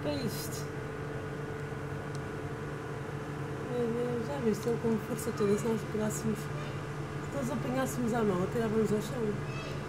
que é isto? Meu Deus, já viste ele com força toda, se nós pegássemos, se nós apanhássemos à mão, atirávamos ao chão.